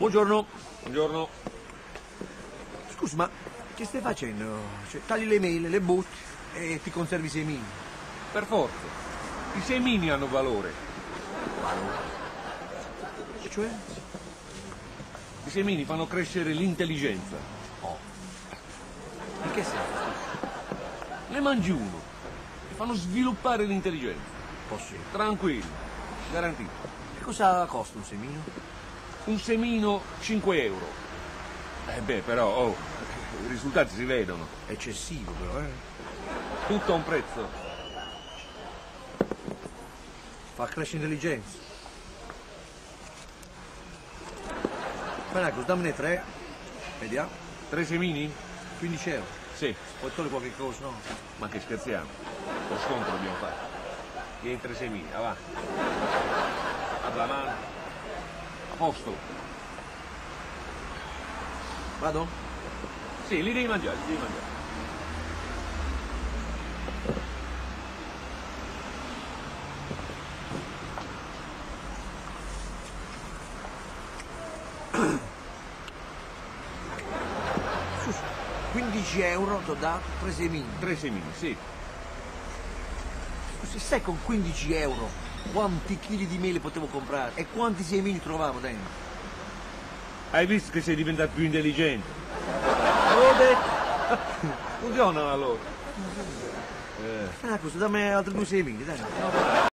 Buongiorno. Buongiorno. Scusa, ma che stai facendo? Cioè, tagli le mele, le butti e ti conservi i semini. Per forza. I semini hanno valore. Cioè? I semini fanno crescere l'intelligenza. In che senso? Ne mangi uno e fanno sviluppare l'intelligenza. Possibile. Tranquillo, garantito. E cosa costa un semino? Un semino 5 euro. Beh, però, i risultati si vedono. Eccessivo però, eh? Tutto a un prezzo. Fa crescere intelligenza. Panacos, dammene 3. Vediamo. 3 semini? 15 euro. Sì. Poi togli qualche cosa, no? Ma che scherziamo? Lo sconto dobbiamo fare. Vieni 3 semini, va. Apri la mano. A posto. Vado? Sì, li devi mangiare, li devi mangiare. Scusa, 15 euro ti ho dato 3 semini. 3 semini, sì. Scusa, sai con 15 euro quanti chili di mele potevo comprare e quanti semini trovavo dentro? Hai visto che sei diventato più intelligente? L'ho detto. Funzionano allora. Panacos, dammi altri 2 semini, dai.